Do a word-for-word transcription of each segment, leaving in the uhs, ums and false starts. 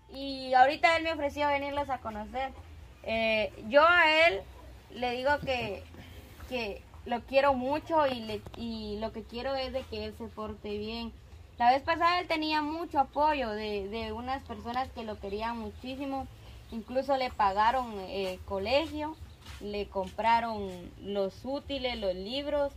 y ahorita él me ofreció venirlos a conocer. Eh, yo a él le digo que, que lo quiero mucho y, le, y lo que quiero es de que él se porte bien. La vez pasada él tenía mucho apoyo de, de unas personas que lo querían muchísimo, incluso le pagaron eh, colegio, le compraron los útiles, los libros,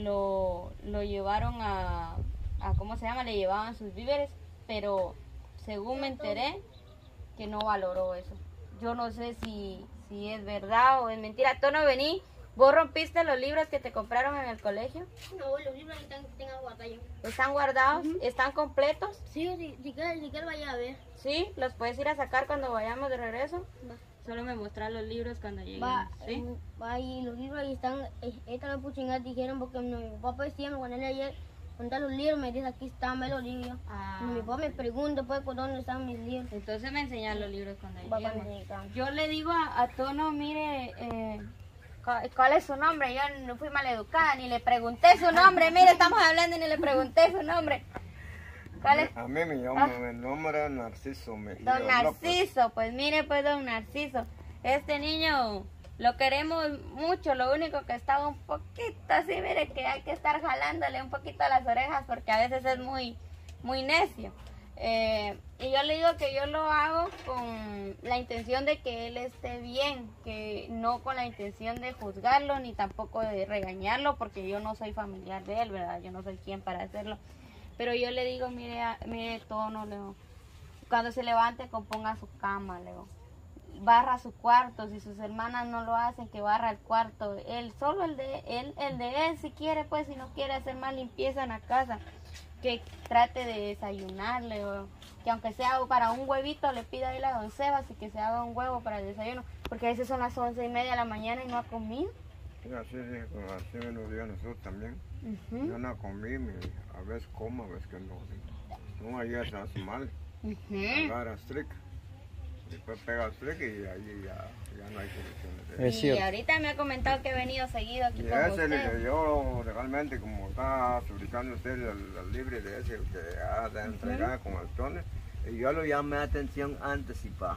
lo, lo llevaron a, a, ¿cómo se llama? Le llevaban sus víveres, pero según me enteré que no valoró eso. Yo no sé si, si es verdad o es mentira. Tono, vení. ¿Vos rompiste los libros que te compraron en el colegio? No, los libros están, están guardados. ¿Están guardados? Uh-huh. ¿Están completos? Sí, si, si quieres si quiere vaya a ver. Sí, los puedes ir a sacar cuando vayamos de regreso. Va. Solo me mostrar los libros cuando lleguen. Va, ¿sí? eh, va, y los libros ahí están. Esta me puse en dijeron porque mi papá decía, cuando él ayer contar los libros, me dice aquí están los libros. Ah. Y mi papá me pregunta pues por dónde están mis libros. Entonces me enseñan los libros cuando lleguemos. Yo le digo a, a Tono, mire, eh, ¿cuál es su nombre? Yo no fui maleducada, ni le pregunté su nombre. Mire, estamos hablando y ni le pregunté su nombre. ¿Cuál es? A mí me llamo, ah. mi nombre es Narciso. Me, don Narciso, López. Pues mire pues don Narciso, este niño lo queremos mucho, lo único que está un poquito así, mire que hay que estar jalándole un poquito a las orejas porque a veces es muy, muy necio. Eh, y yo le digo que yo lo hago con la intención de que él esté bien, que no con la intención de juzgarlo ni tampoco de regañarlo, porque yo no soy familiar de él, ¿verdad? Yo no soy quien para hacerlo. Pero yo le digo, mire, mire Tono, Leo, cuando se levante componga su cama, Leo. Barra su cuarto, si sus hermanas no lo hacen, que barra el cuarto. Él, solo el de él, el de él, si quiere, pues, si no quiere hacer más limpieza en la casa. Que trate de desayunarle, o que aunque sea para un huevito le pida a él a don Sebas y que se haga un huevo para el desayuno, porque a veces son las once y media de la mañana y no ha comido. Sí, así, así me lo dio a nosotros también. Uh-huh. Yo no comí, me, a veces como, a veces que no. No, ahí ya se hace mal. Uh-huh. Agarra strict. Después pega strict y ahí ya, ya no hay soluciones. Y ahorita me ha comentado que he venido seguido aquí y con ese usted. Le, yo realmente, como está publicando usted el, el libre de ese que ha de entregar uh-huh. con el tono, y yo lo llamé a atención anticipada.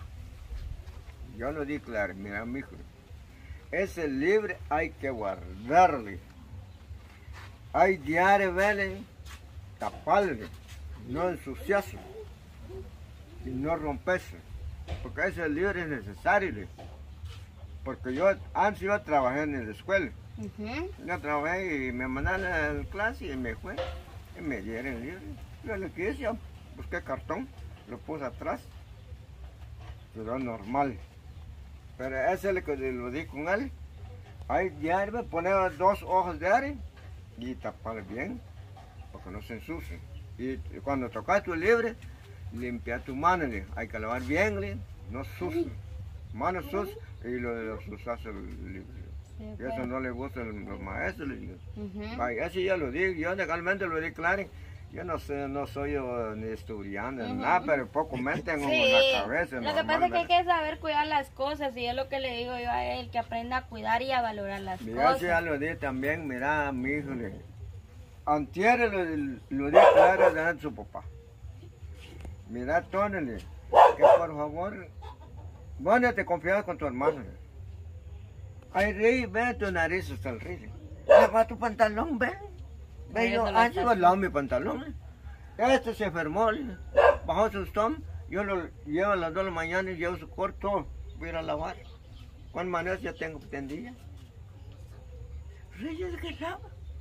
Yo lo di claro, mira, mijo, ese libre hay que guardarle. Hay diario verle, taparle, no ensuciarse y no romperse. Porque ese libro es necesario, porque yo antes yo trabajé en la escuela, uh-huh. yo trabajé y me mandaron a la clase y me fue, y me dieron el libro, yo lo que hice, yo busqué cartón, lo puse atrás, pero normal, pero ese es lo que lo di con él, ahí diario poner dos hojas de aire y tapar bien, porque no se ensucie, y cuando tocas tu libre, limpia tu mano, hay que lavar bien, no sucio, manos sucias y lo de los usas el libro. Sí, okay. Y eso no le gusta a los maestros. Uh-huh. Ay, eso ya lo digo, yo legalmente lo di claro. Yo no sé, no soy yo ni estudiante, uh-huh. nada, pero poco me tengo sí. en la cabeza. Lo normal, que pasa es que hay que saber cuidar las cosas y es lo que le digo yo a él, que aprenda a cuidar y a valorar las mira, cosas. Yo ya lo di también, mira, mi hijo, antier lo, lo di claro delante de su papá. Mira, Tónale, que por favor, vos no te confías con tu hermano. Ay, Rey, ve tu nariz hasta el río. Lava tu pantalón, ve. Ve, yo antes al lado mi pantalón. Este se enfermó, bajó su estómago. Yo lo llevo a las dos de la mañana y llevo su corto. Voy a ir a lavar. Con maneras ya tengo tendillas. Reyes que lava.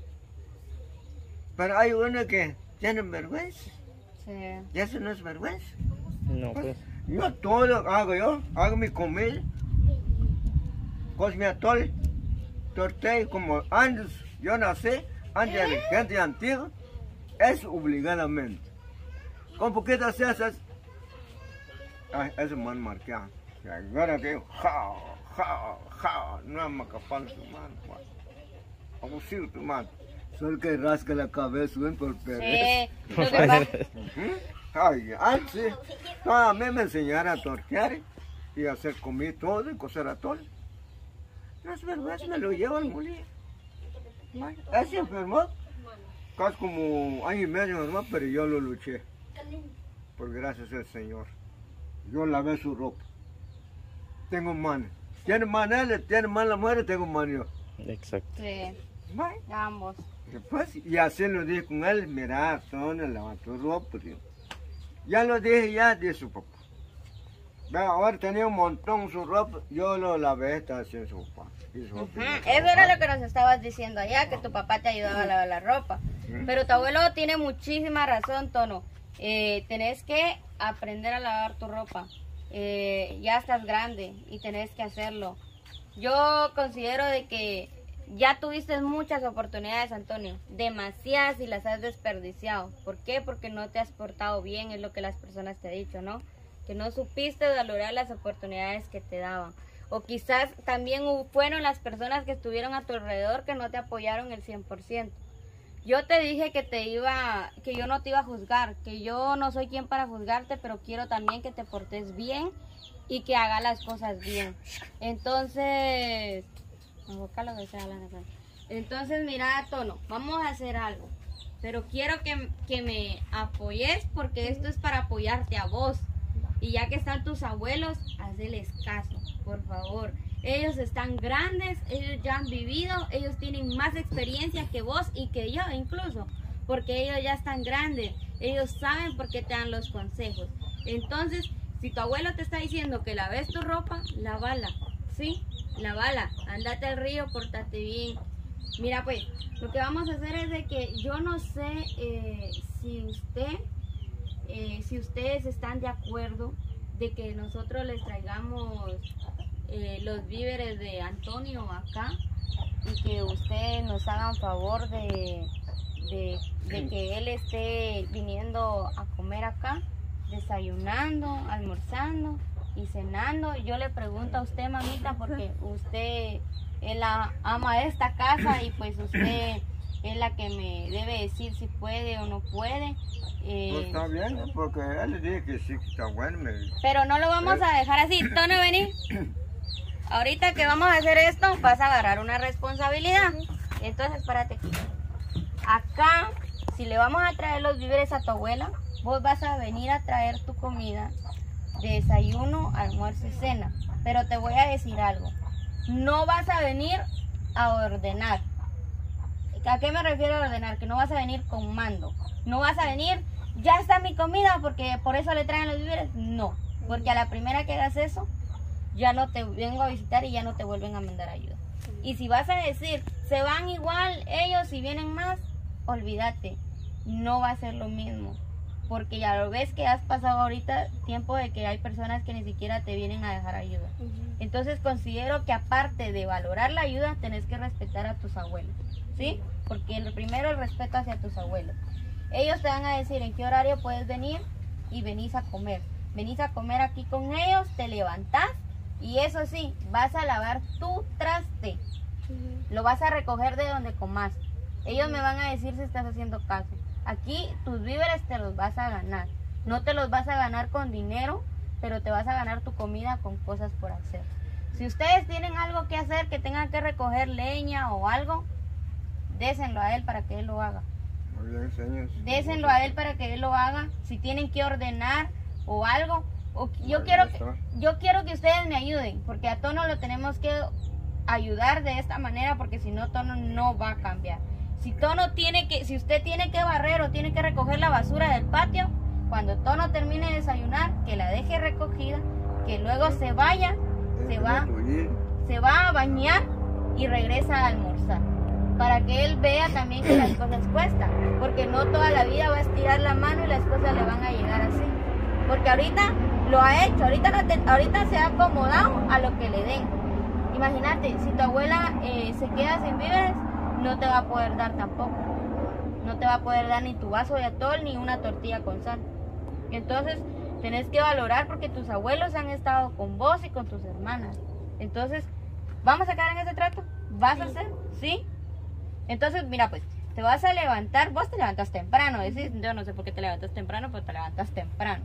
Pero hay uno que tiene vergüenza. Sí. ¿Y eso no es vergüenza? No, pues. Yo todo hago yo, hago mi comida, cojo mi atole, tortilla, como antes yo nací, antes de la gente antigua, es obligadamente. Con poquitas cesas, ay, eso me han marcado. Y ahora que yo, ja, ja, ja, no me capaz su mano, abusivo tu mano. Solo que rasca la cabeza, ven por pereza. Sí, lo que pasa. Ay, antes, a mí me enseñaron a tortear y a hacer comida todo y cocer atole. Las vergüenzas me lo llevo al molino. Él se enfermó, casi como año y medio nomás, pero yo lo luché. Por gracias al Señor. yo lavé su ropa. Tengo mano. Tiene mano él, tiene mano la mujer, tengo mano yo. Exacto. Sí, Vaya. ambos. Después, y así lo dije con él, mira, Tony, lava tu ropa. Tío. Ya lo dije ya, dice su papá. Vea, ahora tenía un montón su ropa, yo lo lavé, está haciendo su papá. Y su Ujú, papá me eso era trabajaba. lo que nos estabas diciendo allá, que tu papá te ayudaba a lavar la ropa. Ujú. Pero tu abuelo tiene muchísima razón, Tono. Eh, tenés que aprender a lavar tu ropa. Eh, ya estás grande y tenés que hacerlo. Yo considero de que ya tuviste muchas oportunidades, Antonio, demasiadas, y las has desperdiciado. ¿Por qué? Porque no te has portado bien, es lo que las personas te han dicho, ¿no? Que no supiste valorar las oportunidades que te daban. O quizás también hu- fueron las personas que estuvieron a tu alrededor que no te apoyaron el cien por ciento. Yo te dije que te iba, que yo no te iba a juzgar, que yo no soy quien para juzgarte, pero quiero también que te portes bien y que hagas las cosas bien. Entonces, lo que sea, la neta. Entonces, mira, Tono, vamos a hacer algo, pero quiero que, que me apoyes porque esto es para apoyarte a vos. Y ya que están tus abuelos, hazles caso, por favor. Ellos están grandes, ellos ya han vivido, ellos tienen más experiencia que vos y que yo incluso, porque ellos ya están grandes, ellos saben por qué te dan los consejos. Entonces, si tu abuelo te está diciendo que laves tu ropa, lávala, ¿sí? Lávala, andate al río, pórtate bien. Mira pues, lo que vamos a hacer es de que yo no sé eh, si usted, eh, si ustedes están de acuerdo de que nosotros les traigamos eh, los víveres de Antonio acá y que ustedes nos hagan favor de, de, de que él esté viniendo a comer acá, desayunando, almorzando y cenando. Yo le pregunto a usted, mamita, porque usted es la ama de esta casa y pues usted es la que me debe decir si puede o no puede. Eh, Pues está bien, porque él le dije que sí, que está bueno. Me... pero no lo vamos a dejar así. Tono, vení. Ahorita que vamos a hacer esto, vas a agarrar una responsabilidad. Entonces, párate aquí. Acá, si le vamos a traer los víveres a tu abuela, vos vas a venir a traer tu comida de desayuno, almuerzo y cena. Pero te voy a decir algo. No vas a venir a ordenar. ¿A qué me refiero a ordenar? Que no vas a venir con mando. No vas a venir, ya está mi comida porque por eso le traen los víveres. No, porque a la primera que hagas eso, ya no te vengo a visitar y ya no te vuelven a mandar ayuda. Y si vas a decir, se van igual ellos y vienen más, olvídate, no va a ser lo mismo. Porque ya lo ves que has pasado ahorita tiempo de que hay personas que ni siquiera te vienen a dejar ayuda. Entonces considero que aparte de valorar la ayuda, tenés que respetar a tus abuelos, ¿sí? Porque el primero el respeto hacia tus abuelos. Ellos te van a decir en qué horario puedes venir y venís a comer. Venís a comer aquí con ellos, te levantás y eso sí, vas a lavar tu traste. Lo vas a recoger de donde comas. Ellos me van a decir si estás haciendo caso. Aquí tus víveres te los vas a ganar. No te los vas a ganar con dinero, pero te vas a ganar tu comida con cosas por hacer. Si ustedes tienen algo que hacer, que tengan que recoger leña o algo, désenlo a él para que él lo haga. Muy bien, señor. Désenlo a él para que él lo haga. Si tienen que ordenar o algo, o yo Ahí quiero está. que, yo quiero que ustedes me ayuden, porque a Tono lo tenemos que ayudar de esta manera, porque si no Tono no va a cambiar. Si Tono tiene que, si usted tiene que barrer o tiene que recoger la basura del patio, cuando Tono termine de desayunar, que la deje recogida, que luego se vaya, se va, se va a bañar y regresa a almorzar, para que él vea también que las cosas cuestan, porque no toda la vida va a estirar la mano y las cosas le van a llegar así, porque ahorita lo ha hecho, ahorita, no te- ahorita se ha acomodado a lo que le den. Imagínate, si tu abuela eh, se queda sin víveres, no te va a poder dar tampoco, no te va a poder dar ni tu vaso de atol ni una tortilla con sal. Entonces tenés que valorar porque tus abuelos han estado con vos y con tus hermanas. Entonces, ¿vamos a quedar en ese trato? ¿Vas a hacer? ¿Sí? Entonces, mira pues, te vas a levantar, vos te levantas temprano, decís, yo no sé por qué te levantas temprano, pero te levantas temprano.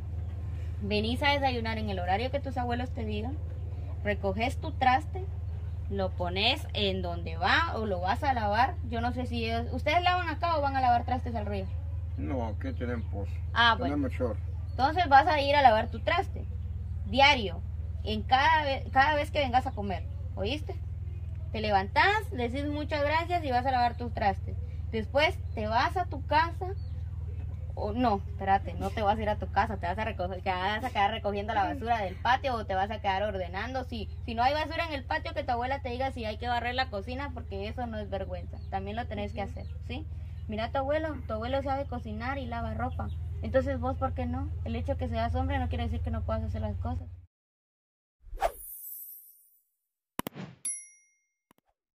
Venís a desayunar en el horario que tus abuelos te digan, recoges tu traste, lo pones en donde va o lo vas a lavar. Yo no sé si ellos, ¿ustedes lavan acá o van a lavar trastes al río? No, aquí tenemos pozo. Ah, bueno. Tenemos chorro. Entonces vas a ir a lavar tu traste. diario, en cada, ve cada vez que vengas a comer, ¿oíste? Te levantás, le decís muchas gracias y vas a lavar tus trastes. Después te vas a tu casa, o no, espérate, no te vas a ir a tu casa, te vas a, recoger, te vas a quedar recogiendo la basura del patio o te vas a quedar ordenando. Si, si no hay basura en el patio, que tu abuela te diga si hay que barrer la cocina, porque eso no es vergüenza, también lo tenés que hacer, ¿sí? Mira, tu abuelo, tu abuelo sabe cocinar y lava ropa, entonces vos, ¿por qué no? El hecho de que seas hombre no quiere decir que no puedas hacer las cosas.